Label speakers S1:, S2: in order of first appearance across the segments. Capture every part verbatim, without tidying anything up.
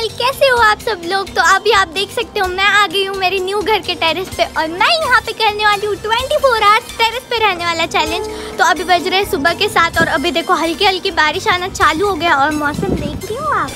S1: हाय, कैसे हो आप सब लोग। तो अभी आप देख सकते हो मैं आ गई हूँ मेरे न्यू घर के टेरेस पे और मैं यहाँ पे करने वाली हूँ ट्वेंटी फोर आवर्स टेरेस पे रहने वाला चैलेंज। तो अभी बज रहे हैं सुबह के साथ और अभी देखो हल्की हल्की बारिश आना चालू हो गया और मौसम देख रही हो आप।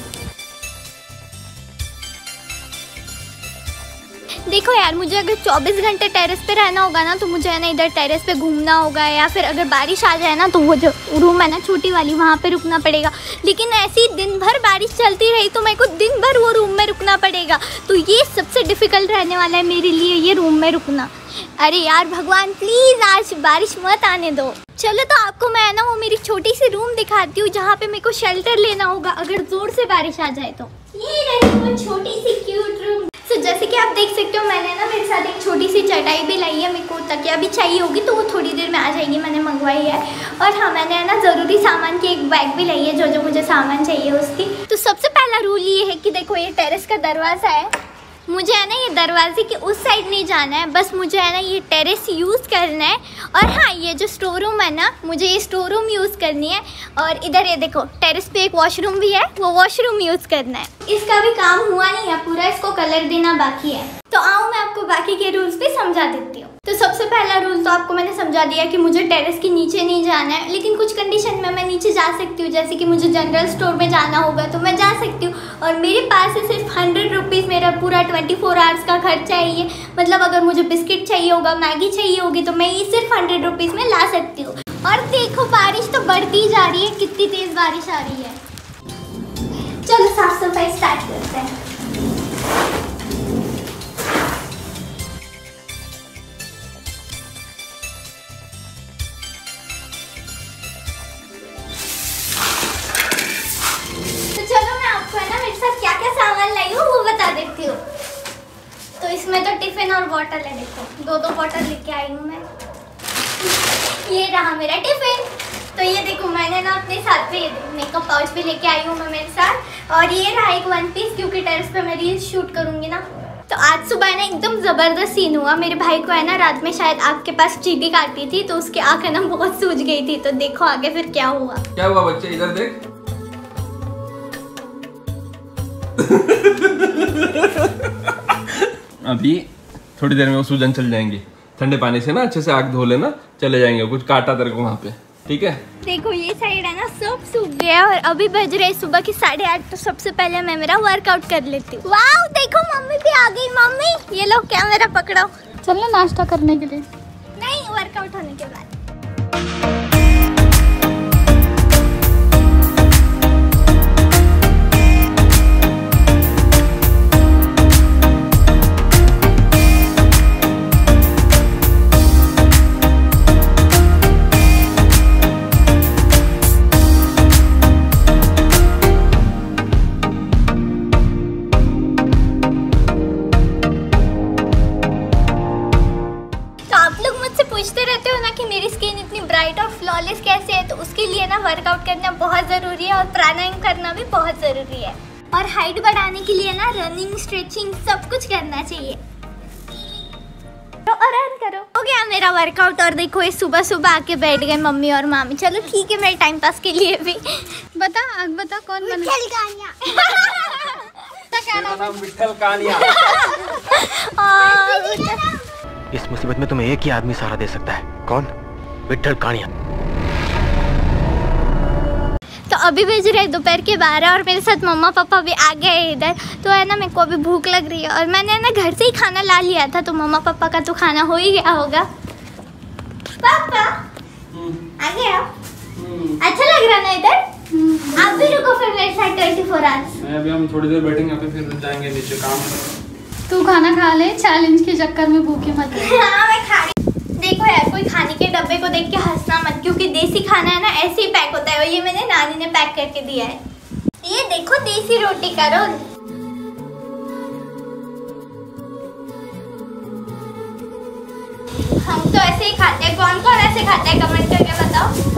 S1: देखो यार, मुझे अगर चौबीस घंटे टेरेस पे रहना होगा ना तो मुझे है ना इधर टेरेस पे घूमना होगा, या फिर अगर बारिश आ जाए ना तो वो जो रूम है ना छोटी वाली वहाँ पे रुकना पड़ेगा। लेकिन ऐसी दिन भर बारिश चलती रही तो मेरे को दिन भर वो रूम में रुकना पड़ेगा। तो ये सबसे डिफ़िकल्ट रहने वाला है मेरे लिए, ये रूम में रुकना। अरे यार भगवान प्लीज़ आज बारिश मत आने दो। चलो तो आपको मैं ना वो मेरी छोटी सी रूम दिखाती हूँ जहाँ पे मेरे को शेल्टर लेना होगा अगर ज़ोर से बारिश आ जाए तो। ये रही वो छोटी सी क्यूट रूम। तो जैसे कि आप देख सकते हो मैंने ना मेरे साथ एक छोटी सी चटाई भी लाई है। मेरे को तकिया भी चाहिए होगी तो वो थोड़ी देर में आ जाएगी, मैंने मंगवाई है। और हाँ, मैंने ना ज़रूरी सामान की एक बैग भी लाई है जो जो मुझे सामान चाहिए उसकी। तो सबसे पहला रूल ये है कि देखो ये टेरेस का दरवाज़ा है, मुझे है ना ये दरवाजे के उस साइड नहीं जाना है, बस मुझे है ना ये टेरेस यूज़ करना है। और हाँ, ये जो स्टोर रूम है ना मुझे ये स्टोर रूम यूज़ करनी है। और इधर ये देखो टेरेस पे एक वॉशरूम भी है, वो वॉशरूम यूज़ करना है। इसका भी काम हुआ नहीं है पूरा, इसको कलर देना बाकी है। तो आओ मैं आपको बाकी के रूल्स भी समझा देती हूँ। तो सबसे पहला रूल तो आपको मैंने समझा दिया कि मुझे टेरेस के नीचे नहीं जाना है, लेकिन कुछ कंडीशन में मैं नीचे जा सकती हूँ। जैसे कि मुझे जनरल स्टोर में जाना होगा तो मैं जा सकती हूँ और मेरे पास है सिर्फ हंड्रेड रुपीज़ मेरा पूरा ट्वेंटी फोर आवर्स का खर्चा है ये। मतलब अगर मुझे बिस्किट चाहिए होगा, मैगी चाहिए होगी तो मैं ये सिर्फ हंड्रेड रुपीज़ में ला सकती हूँ। और देखो बारिश तो बढ़ती जा रही है, कितनी तेज़ बारिश आ रही है। चलो साफ सफाई स्टार्ट करते हैं। देती हूँ तो इसमें तो टिफिन और बॉटल है, देखो दो दो बॉटल लेके आई हूँ मैं। ये रहा मेरा टिफिन। तो ये देखो मैंने ना अपने साथ में मेकअप पाउच भी लेके आई हूँ मैं मेरे साथ। और ये रहा एक वन पीस, क्योंकि टेरेस पे मैं रील्स शूट करूँगी ना। तो आज सुबह ना एकदम ज़बरदस्त सीन हुआ। मेरे भाई को है ना रात में शायद आँख के पास चींटी काटी थी तो उसकी आँख है ना बहुत सूज गई थी। तो देखो आगे फिर क्या हुआ।
S2: क्या हुआ बच्चे, इधर देख। अभी थोड़ी देर में वो सूजन चल जाएंगी, ठंडे पानी से ना अच्छे से आग धो लेना, चले जाएंगे। कुछ काटा तेरे को वहाँ पे, ठीक है। देखो ये साइड है ना सब सूख गया और अभी बज रहे सुबह की साढ़े आठ। तो सबसे पहले मैं मेरा वर्कआउट कर लेती हूँ। वाह देखो मम्मी भी आ गई। मम्मी ये लो कैमरा पकड़ो,
S3: चलना नाश्ता करने के लिए।
S1: नहीं, वर्कआउट होने के बाद। पूछते रहते हो ना कि मेरी स्किन इतनी ब्राइट और फ्लॉलेस कैसे है, तो उसके लिए ना वर्कआउट करना बहुत ज़रूरी है और प्राणायाम करना भी बहुत ज़रूरी है। और हाइट बढ़ाने के लिए ना रनिंग, स्ट्रेचिंग सब कुछ करना चाहिए। तो आराम करो। हो गया मेरा वर्कआउट और देखो ये सुबह सुबह आके बैठ गए मम्मी और मामी। चलो ठीक है, मेरे टाइम पास के लिए भी
S3: बता आग बता कौन बन
S1: विट्ठल कानिया।
S2: क्या नाम? विट्ठल कानिया।
S4: इस मुसीबत में तुम्हें एक ही आदमी सहारा दे सकता है। कौन? विट्ठल कानिया।
S1: तो अभी बज रहे दोपहर के बारह और मेरे साथ मम्मा पापा भी आ गए इधर। तो है ना मेरे को अभी भूख लग रही है और मैंने ना घर से ही खाना ला लिया था, तो मम्मा पापा का तो खाना हो ही गया होगा। पापा आ गया? अच्छा लग रहा ना इधर? आप भी रुको फिर मेरे साथ ट्वेंटी फोर आवर्स।
S2: मैं अभी हम थोड़ी देर बैठेंगे फिर जाएंगे नीचे काम।
S3: तू खाना खा ले, चैलेंज के चक्कर में भूखे मत रह।
S1: हाँ मैं खा रही। देखो यार कोई खाने के डब्बे को देख के हंसना मत, क्योंकि देसी खाना है ना ऐसे ही पैक होता है और ये मैंने नानी ने पैक करके दिया है। ये देखो देसी रोटी का रोल। हम तो ऐसे ही खाते हैं, कौन कौन ऐसे खाता है कमेंट करके बताओ।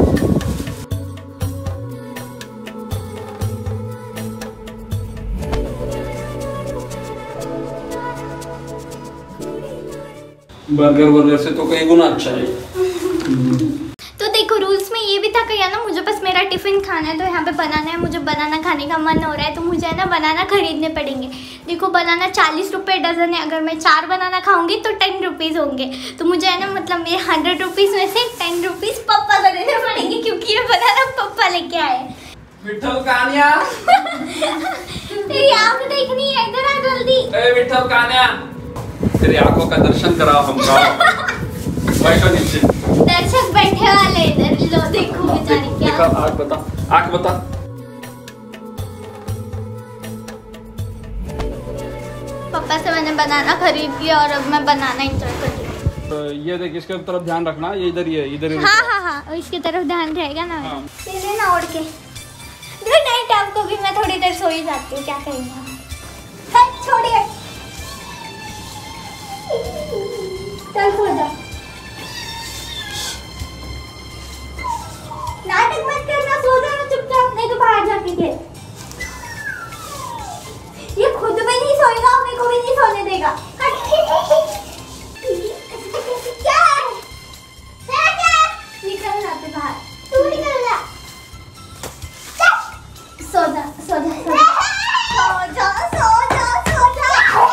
S2: बर्गर वर्गर से तो कई गुना अच्छा है।
S1: तो देखो रूल्स में ये भी था कि ना मुझे बस मेरा टिफिन खाना है तो यहाँ पे बनाना है, मुझे बनाना खाने का मन हो रहा है तो मुझे है ना बनाना खरीदने पड़ेंगे। देखो बनाना चालीस रुपये डजन है, अगर मैं चार बनाना खाऊंगी तो टेन रुपीज़ होंगे, तो मुझे है ना मतलब मेरे हंड्रेड रुपीज़ में से टेन रुपीज़ पप्पा को देने पड़ेंगे क्योंकि ये बनाना पप्पा लेके आए।
S5: विठल कान्या
S1: तेरी आँख देखनी है, इधर आ जल्दी।
S5: ए विठल कान्या, तेरी आंखों का दर्शन कराओ हमको। बैठो नीचे।
S1: दर्शक बैठे वाले इधर, लो देखो बेचारी क्या।
S5: देखो आँख बता, आँख बता।
S1: पापा से मैंने बनाना खरीद लिया और अब मैं बनाना एंजॉय कर रही हूँ।
S5: तो ये देख, इसके तरफ ध्यान रखना, ये इधर ही है, इधर ही।
S1: हाँ हाँ हाँ, इसकी तरफ ध्यान रहेगा ना।
S5: हाँ।
S1: तेरे ना उड़ के। गुड नाइट आपको भी, मैं थोड़ी देर सो ही जाती हूँ, क्या करेंगे। छोड़िए, चल सो जा। नाटक मत करना, सो जाना चुपचाप, नहीं तो बाहर जाके खेल। ये खुद भी नहीं सोएगा, मेरे को भी नहीं सोने देगा। क्या है? निकल जाते बाहर, तू निकल जा। सो जा, सो जा, सो जा, सो जा, सो जा, सो जा।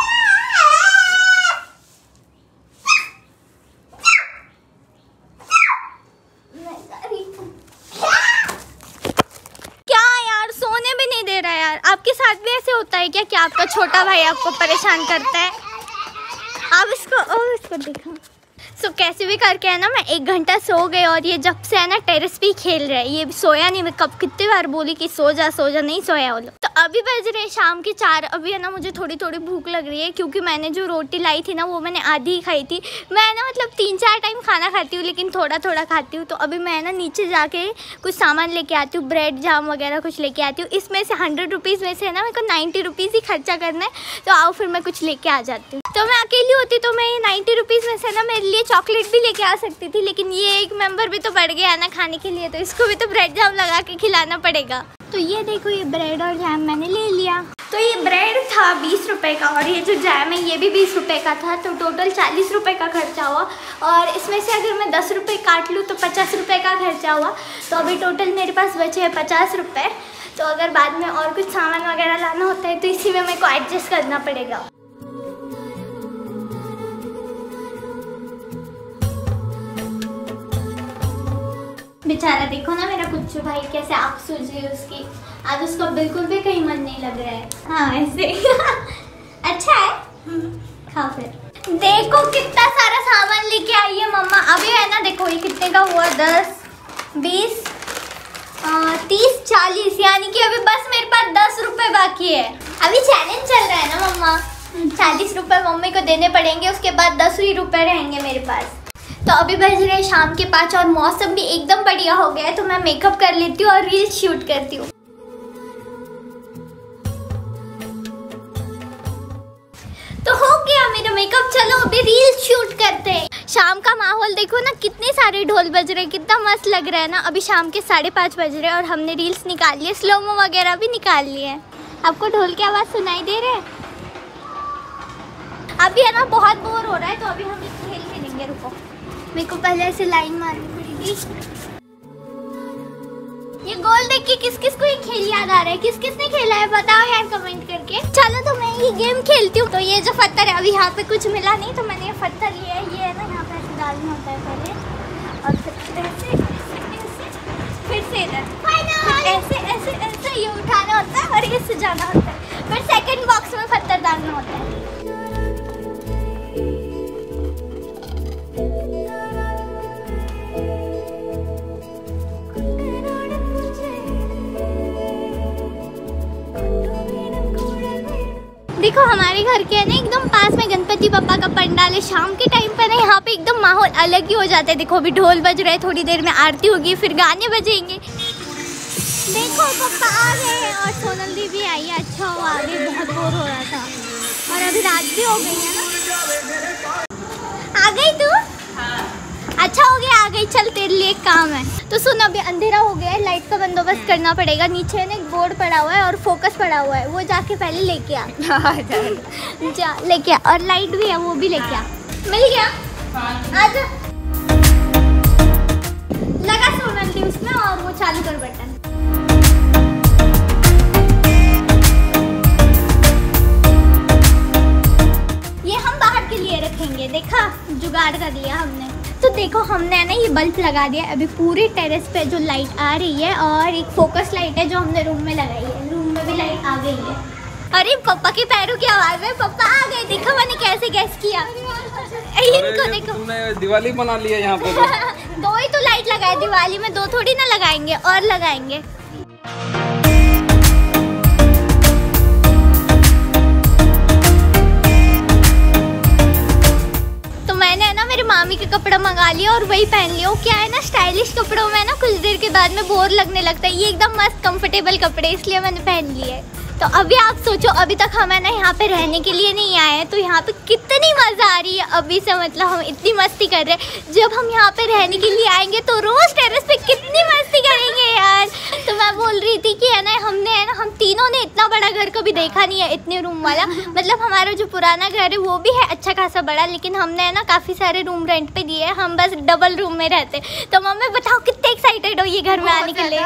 S1: क्या यार, सोने भी नहीं दे रहा यार। आपके साथ भी ऐसे होता है क्या कि आपका छोटा भाई आपको परेशान करता है? आप इसको ओ इसको देखो। सो so, कैसे भी करके है ना मैं एक घंटा सो गई और ये जब से है ना टेरेस पे ही खेल रहा है, ये सोया नहीं। मैं कब कितनी बार बोली कि सो जा सो जा, नहीं सोया वो लोग। तो अभी बज रहे शाम के चार। अभी है ना मुझे थोड़ी थोड़ी भूख लग रही है क्योंकि मैंने जो रोटी लाई थी ना वो मैंने आधी ही खाई थी। मैं ना मतलब तीन चार टाइम खाना खाती हूँ लेकिन थोड़ा थोड़ा खाती हूँ। तो अभी मैं ना नीचे जाके कुछ सामान लेके आती हूँ, ब्रेड जाम वगैरह कुछ लेके आती हूँ। इसमें से हंड्रेड रुपीज़ में से है ना मेरे को नाइन्टी रुपीज़ ही खर्चा करना है, तो आओ फिर मैं कुछ लेके आ जाती हूँ। तो मैं अकेली होती तो मैं ये नाइन्टी रुपीज़ में से ना मेरे लिए चॉकलेट भी लेके आ सकती थी, लेकिन ये एक मेंबर भी तो बढ़ गया ना खाने के लिए, तो इसको भी तो ब्रेड जाम लगा के खिलाना पड़ेगा। तो ये देखो, ये ब्रेड और जैम मैंने ले लिया। तो ये ब्रेड था बीस रुपए का और ये जो जैम है ये भी बीस रुपए का था, तो टोटल चालीस रुपए का खर्चा हुआ। और इसमें से अगर मैं दस रुपए काट लूँ तो पचास रुपए का खर्चा हुआ। तो अभी टोटल मेरे पास बचे हैं पचास रुपये। तो अगर बाद में और कुछ सामान वगैरह लाना होता है तो इसी में मेरे को एडजस्ट करना पड़ेगा। बेचारा देखो ना मेरा कुच्चू भाई, कैसे आँख सूझ रही है उसकी। आज उसका बिल्कुल भी कहीं मन नहीं लग रहा है। हाँ ऐसे अच्छा है, खाओ फिर। देखो कितना सारा सामान लेके आई है मम्मा। अभी है ना देखो ये कितने का हुआ, दस बीस तीस चालीस, यानी कि अभी बस मेरे पास दस रुपए बाकी है। अभी चैलेंज चल रहा है ना मम्मा, चालीस रुपए मम्मी को देने पड़ेंगे, उसके बाद दस ही रुपए रहेंगे मेरे पास। तो अभी बज रहे शाम के पाँच और मौसम भी एकदम बढ़िया हो गया है, तो मैं मेकअप कर लेती हूँ और रील शूट करती हूँ। तो हो गया मेरा मेकअप, चलो अभी रील शूट करते हैं। शाम का माहौल देखो ना, कितने सारे ढोल बज रहे, कितना मस्त लग रहा है ना। अभी शाम के साढ़े पाँच बज रहे और हमने रील्स निकाल लिए, स्लोमो वगैरह भी निकाल लिए। आपको ढोल की आवाज़ सुनाई दे रहे है? अभी है ना बहुत बोर हो रहा है, तो अभी हम खेल खेलेंगे। रुको, मेरे को पहले ऐसे लाइन मारनी पड़ेगी। ये गोल देख के किस किस को ये खेल याद आ रहा है? किस किस ने खेला है बताओ यार कमेंट करके। चलो तो मैं ये गेम खेलती हूँ। तो ये जो पत्थर है, अभी यहाँ पे कुछ मिला नहीं तो मैंने ये पत्थर लिया है। ये है ना यहाँ पे ऐसे डालना होता है पहले, और फिर ऐसे ऐसे फिर से इधर ऐसे ऐसे ऐसे ये उठाना होता है और इससे जाना होता है। फिर सेकंड बॉक्स में पत्थर डालना होता है। देखो हमारे घर के है ना एकदम पास में गणपति बप्पा का पंडाल है। शाम के टाइम पर ना यहाँ पे एकदम माहौल अलग ही हो जाता है। देखो अभी ढोल बज रहे हैं, थोड़ी देर में आरती होगी, फिर गाने बजेंगे। देखो पप्पा आ गए हैं और सोनल दी भी आई है। अच्छा हुआ, अभी बहुत बोर हो रहा था और अभी रात भी हो गई है ना। आ गई तू? अच्छा हो गया आ गई, चल तेरे लिए एक काम है। तो सुन, अभी अंधेरा हो गया है, लाइट का बंदोबस्त करना पड़ेगा। नीचे ना एक बोर्ड पड़ा हुआ है और फोकस पड़ा हुआ है, वो जाके पहले लेके आ। जा लेके आ, और लाइट भी है वो भी लेके आ। मिल गया? आजा। लगा सोनल दी उसमें और वो चालू कर बटन। जुगाड़ कर लिया हमने। तो देखो हमने ना ये बल्ब लगा दिया, अभी पूरे टेरेस पे जो लाइट आ रही है और एक फोकस लाइट है जो हमने रूम में लगाई है, रूम में भी लाइट आ गई है। अरे पापा के पैरों की आवाज है, पापा आ गए। देखो मैंने कैसे गैस किया। इनको देखो,
S5: तुमने दिवाली बना ली है यहाँ पे।
S1: दो ही तो लाइट लगाए दिवाली में, दो थोड़ी ना लगाएंगे, और लगाएंगे। तो मैंने ना मेरे मामी के कपड़ा मंगा लिया और वही पहन लिया। क्या है ना, स्टाइलिश कपड़ों में ना कुछ देर के बाद में बोर लगने लगता है। ये एकदम मस्त कंफर्टेबल कपड़े, इसलिए मैंने पहन लिए। तो अभी आप सोचो, अभी तक हम है ना यहाँ पे रहने के लिए नहीं आए हैं, तो यहाँ पे कितनी मज़ा आ रही है अभी से। मतलब हम इतनी मस्ती कर रहे हैं, जब हम यहाँ पे रहने के लिए आएंगे तो रोज टेरेस पे कितनी मस्ती करेंगे यार। तो मैं बोल रही थी कि है ना, हमने है ना हम तीनों ने इतना बड़ा घर कभी देखा नहीं है, इतने रूम वाला। मतलब हमारा जो पुराना घर है वो भी है अच्छा खासा बड़ा, लेकिन हमने है ना काफ़ी सारे रूम रेंट पे दिए हैं, हम बस डबल रूम में रहते। तो मम्मी बताओ कितने एक्साइटेड हो ये घर में आने के लिए?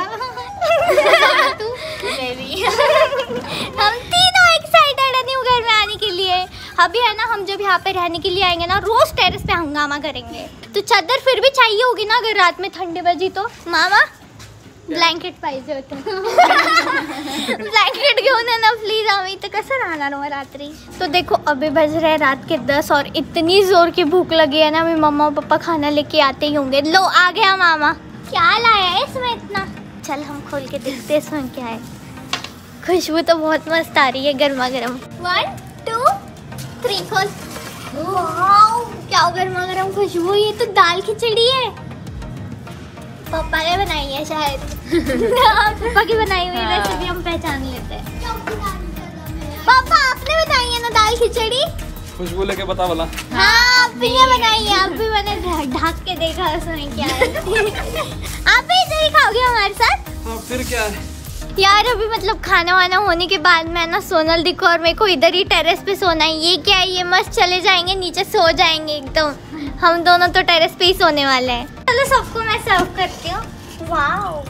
S1: हम तीनों एक्साइटेड है न्यू घर में आने के लिए। अभी है ना हम जब यहाँ पे रहने के लिए आएंगे ना, रोज टेरेस पे हंगामा करेंगे। तो चादर फिर भी चाहिए होगी ना, अगर रात में ठंडी बजी तो। मामा ब्लँकेट पाहिजे होतं। ब्लँकेट घेऊन है ना प्लीज, आम्ही तर कसं राहणार मग रात्री। तो देखो अभी बज रहे रात के दस और इतनी जोर की भूख लगी है ना, मेरे मम्मा और पापा खाना लेके आते ही होंगे। लो आ गया मामा। क्या लाया है इसमें इतना? चल हम खोल के देखते हैं इसमें क्या है। खुशबू तो बहुत मस्त आ रही है, गर्मा गर्म। वन टू थ्री खोल। वाओ क्या गर्मा गर्म खुशबू। ये तो दाल खिचड़ी है, पापा ने बनाई है शायद। पापा की बनाई हुई रेसिपी हम पहचान लेते हैं। पापा आपने बनाई है ना दाल खिचड़ी?
S5: खुशबू लेके बता बोला।
S1: हाँ आप भी ये बनाई है, आप भी मैंने ढक के देखा उसमें क्या है। आप भी इधर ही खाओगे हमारे साथ?
S5: हाँ फिर क्या है
S1: यार। अभी मतलब खाना वाना होने के बाद में ना सोनल दिखो और मेरे को इधर ही टेरेस पे सोना है। ये क्या है, ये मस्त चले जाएंगे नीचे सो जाएंगे एकदम। हम दोनों तो टेरेस पे ही सोने वाले हैं। चलो सबको मैं सर्व करती हूँ। वाओ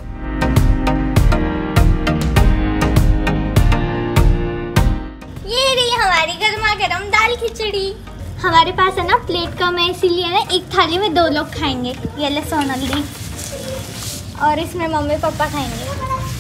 S1: ये रही हमारी गर्मा गर्म दाल खिचड़ी। हमारे पास है ना प्लेट कम है, इसीलिए ना एक थाली में दो लोग खाएंगे। ये ले सोनल दी, और इसमें मम्मी पापा खाएंगे।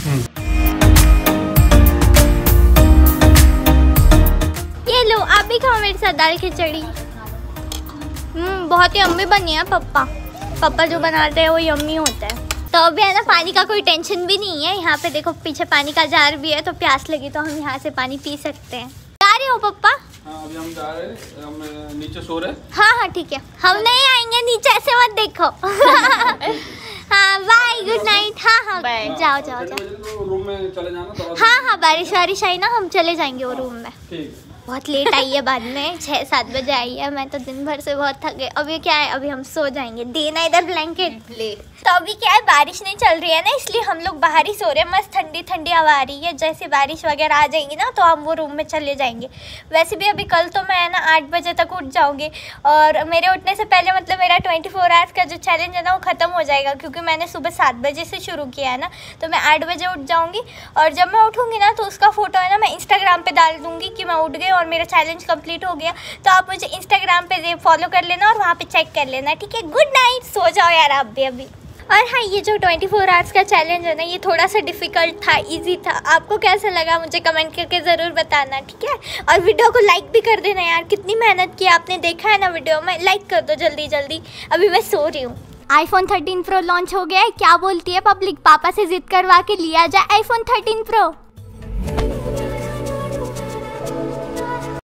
S1: ये लो आप भी खाओ मेरे साथ दाल खिचड़ी। हम्म बहुत ही यम्मी बनी है। पप्पा पापा जो बनाते हैं वो यम्मी होता है। तो अभी है ना पानी का कोई टेंशन भी नहीं है। यहाँ पे देखो पीछे पानी का जार भी है, तो प्यास लगी तो हम यहाँ से पानी पी सकते हैं। जा रहे हो पप्पा?
S5: हाँ अभी हम जा रहे हैं, हम नीचे सो रहे हैं।
S1: हाँ हाँ ठीक है, हम नहीं आएंगे नीचे, ऐसे मत देखो। हाँ बाय गुड नाइट। हाँ हाँ जाओ जाओ जाओ
S5: रूम में चले जाना।
S1: हाँ हाँ बारिश वारिश आई ना हम चले जाएंगे वो रूम में।
S5: ठीक।
S1: बहुत लेट आई है बाद में, छः सात बजे आई है। मैं तो दिन भर से बहुत थक गई। अभी क्या है, अभी हम सो जाएंगे। देना इधर ब्लैंकेट ले। तो अभी क्या है, बारिश नहीं चल रही है ना, इसलिए हम लोग बाहर ही सो रहे हैं। मस्त ठंडी ठंडी हवा आ रही है। जैसे बारिश वगैरह आ जाएंगी ना तो हम वो रूम में चले जाएंगे। वैसे भी अभी कल तो मैं ना आठ बजे तक उठ जाऊँगी, और मेरे उठने से पहले मतलब मेरा ट्वेंटी फोर आवर्स का जो चैलेंज है ना वो ख़त्म हो जाएगा, क्योंकि मैंने सुबह सात बजे से शुरू किया है ना। तो मैं आठ बजे उठ जाऊँगी, और जब मैं उठूँगी ना तो उसका फ़ोटो है ना मैं इंस्टाग्राम पर डाल दूँगी कि मैं उठ गई और मेरा चैलेंज कंप्लीट हो गया। तो आप मुझे इंस्टाग्राम पे फॉलो कर लेना और वहाँ पे चेक कर लेना, ठीक है। गुड नाइट, सो जाओ यार आप भी अभी। और हाँ, ये जो ट्वेंटी फोर आवर्स का चैलेंज है ना, ये थोड़ा सा डिफिकल्ट था, इजी था। आपको कैसा लगा मुझे कमेंट करके ज़रूर बताना, ठीक है। और वीडियो को लाइक भी कर देना यार, कितनी मेहनत की आपने देखा है ना वीडियो में। लाइक कर दो जल्दी जल्दी। अभी मैं सो रही हूँ। आईफोन थर्टीन प्रो लॉन्च हो गया है। क्या बोलती है पब्लिक? पापा से जिद करवा के लिया जाए आईफोन थर्टीन प्रो।